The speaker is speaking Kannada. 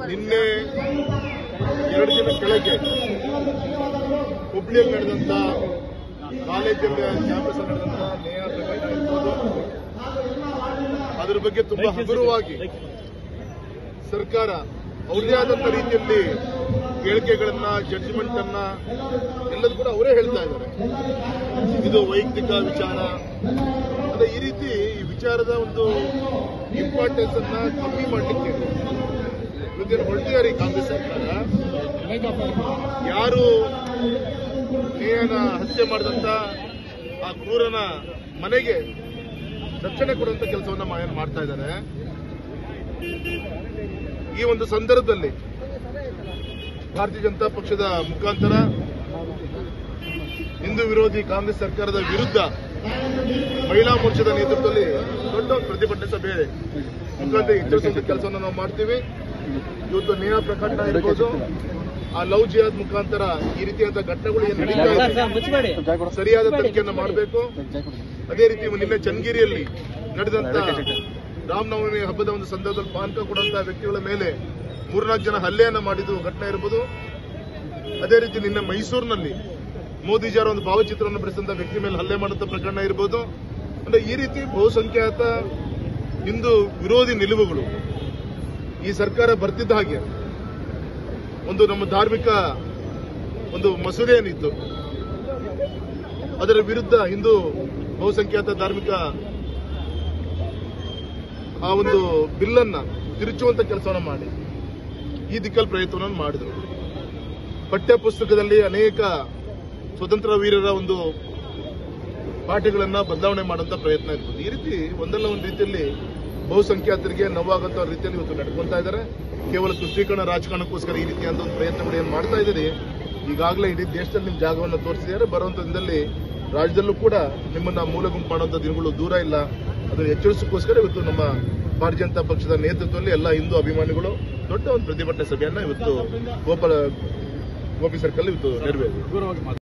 ನಿನ್ನೆ 2 ದಿನ ಕೆಳಗೆ ಹುಬ್ಳಿಯಲ್ಲಿ ನಡೆದಂತ ಕಾಲೇಜಲ್ಲಿ ಕ್ಯಾಂಪಸ್ ನಡೆದಂತ ನೇಹಾ ಪ್ರಕರಣ ಇರ್ಬೋದು, ಅದರ ಬಗ್ಗೆ ತುಂಬಾ ಹಗುರವಾಗಿ ಸರ್ಕಾರ ಅವರದೇ ಆದಂತ ರೀತಿಯಲ್ಲಿ ಹೇಳಿಕೆಗಳನ್ನ, ಜಡ್ಜ್ಮೆಂಟ್ ಅನ್ನ ಎಲ್ಲದೂ ಕೂಡ ಅವರೇ ಹೇಳ್ತಾ ಇದ್ದಾರೆ. ಇದು ವೈಯಕ್ತಿಕ ವಿಚಾರ ಅದೇ ಈ ರೀತಿ ಈ ವಿಚಾರದ ಒಂದು ಇಂಪಾರ್ಟೆನ್ಸ್ ಅನ್ನ ಕಮ್ಮಿ ಮಾಡಲಿಕ್ಕೆ ಇವತ್ತೇನು ಹೊರಟಿದ್ದಾರೆ ಕಾಂಗ್ರೆಸ್ ಸರ್ಕಾರ. ಯಾರು ನೇಹನ ಹತ್ಯೆ ಮಾಡಿದಂತ ಆ ಕ್ರೂರನ ಮನೆಗೆ ರಕ್ಷಣೆ ಕೊಡುವಂತ ಕೆಲಸವನ್ನ ಮಾಡ್ತಾ ಇದ್ದಾರೆ. ಈ ಒಂದು ಸಂದರ್ಭದಲ್ಲಿ ಭಾರತೀಯ ಜನತಾ ಪಕ್ಷದ ಮುಖಾಂತರ ಹಿಂದೂ ವಿರೋಧಿ ಕಾಂಗ್ರೆಸ್ ಸರ್ಕಾರದ ವಿರುದ್ಧ ಮಹಿಳಾ ಮೋರ್ಚಾದ ನೇತೃತ್ವದಲ್ಲಿ ದೊಡ್ಡ ಪ್ರತಿಭಟನೆ ಸಭೆ ಮುಖಾಂತರ ಎಚ್ಚರಿಸುವಂತ ಕೆಲಸವನ್ನು ನಾವು ಮಾಡ್ತೀವಿ. ಇವತ್ತು ನೇಹಾ ಪ್ರಕರಣ ಇರ್ಬೋದು, ಆ ಲವ್ ಜಿಹಾದ್ ಮುಖಾಂತರ ಈ ರೀತಿಯಾದ ಘಟನೆಗಳು ಏನು ನಡೀತಾ ಇದೆ ಸರಿಯಾದ ತನಿಖೆಯನ್ನು ಮಾಡಬೇಕು. ಅದೇ ರೀತಿ ನಿನ್ನೆ ಚನ್ನಗಿರಿಯಲ್ಲಿ ನಡೆದಂತ ರಾಮನವಮಿ ಹಬ್ಬದ ಒಂದು ಸಂದರ್ಭದಲ್ಲಿ ಪಾನಕ ಕೊಡುವಂತಹ ವ್ಯಕ್ತಿಗಳ ಮೇಲೆ 3-4 ಜನ ಹಲ್ಲೆಯನ್ನ ಮಾಡಿದ್ದು ಘಟನೆ ಇರಬಹುದು. ಅದೇ ರೀತಿ ನಿನ್ನೆ ಮೈಸೂರಿನಲ್ಲಿ ಮೋದಿಜಿಯವರ ಒಂದು ಭಾವಚಿತ್ರವನ್ನು ಬಿಡಿಸಿದಂತ ವ್ಯಕ್ತಿ ಮೇಲೆ ಹಲ್ಲೆ ಮಾಡುವಂತ ಪ್ರಕರಣ ಇರಬಹುದು. ಅಂದ್ರೆ ಈ ರೀತಿ ಬಹುಸಂಖ್ಯಾತ ಹಿಂದೂ ವಿರೋಧಿ ನಿಲುವುಗಳು ಈ ಸರ್ಕಾರ ಬರ್ತಿದ್ದ ಹಾಗೆ ಒಂದು ನಮ್ಮ ಧಾರ್ಮಿಕ ಒಂದು ಮಸೂದೆ ಏನಿತ್ತು ಅದರ ವಿರುದ್ಧ ಹಿಂದೂ ಬಹುಸಂಖ್ಯಾತ ಧಾರ್ಮಿಕ ಆ ಒಂದು ಬಿಲ್ಲನ್ನ ತಿರುಚುವಂತ ಕೆಲಸವನ್ನು ಮಾಡಿ ಈ ದಿಕ್ಕಲ್ಲಿ ಪ್ರಯತ್ನವನ್ನು ಮಾಡಿದರು. ಪಠ್ಯ ಪುಸ್ತಕದಲ್ಲಿ ಅನೇಕ ಸ್ವತಂತ್ರ ವೀರರ ಒಂದು ಪಾಠಗಳನ್ನ ಬದಲಾವಣೆ ಮಾಡುವಂತ ಪ್ರಯತ್ನ ಇರ್ಬೋದು. ಈ ರೀತಿ ಒಂದಲ್ಲ ಒಂದು ರೀತಿಯಲ್ಲಿ ಬಹುಸಂಖ್ಯಾತರಿಗೆ ನೋವಾಗುವಂತ ರೀತಿಯಲ್ಲಿ ಇವತ್ತು ನಡ್ಕೊಳ್ತಾ ಇದ್ದಾರೆ. ಕೇವಲ ತುಷ್ಟೀಕರಣ ರಾಜಕಾರಣಕ್ಕೋಸ್ಕರ ಈ ರೀತಿಯಾದ ಒಂದು ಪ್ರಯತ್ನಗಳು ಏನು ಮಾಡ್ತಾ ಇದ್ದೀರಿ. ಈಗಾಗಲೇ ಇಡೀ ದೇಶದಲ್ಲಿ ನಿಮ್ಮ ಜಾಗವನ್ನು ತೋರಿಸಿದ್ದಾರೆ. ಬರುವಂತ ದಿನದಲ್ಲಿ ರಾಜ್ಯದಲ್ಲೂ ಕೂಡ ನಿಮ್ಮನ್ನ ಮೂಲೆ ಗುಂಪು ಮಾಡುವಂತ ದಿನಗಳು ದೂರ ಇಲ್ಲ. ಅದನ್ನು ಎಚ್ಚರಿಸೋಕ್ಕೋಸ್ಕರ ಇವತ್ತು ನಮ್ಮ ಭಾರತೀಯ ಜನತಾ ಪಕ್ಷದ ನೇತೃತ್ವದಲ್ಲಿ ಎಲ್ಲ ಹಿಂದೂ ಅಭಿಮಾನಿಗಳು ದೊಡ್ಡ ಒಂದು ಪ್ರತಿಭಟನೆ ಸಭೆಯನ್ನ ಇವತ್ತು ಗೋಪಿ ಸರ್ಕಲ್ ಇವತ್ತು ನೆರವೇರಿದೆ.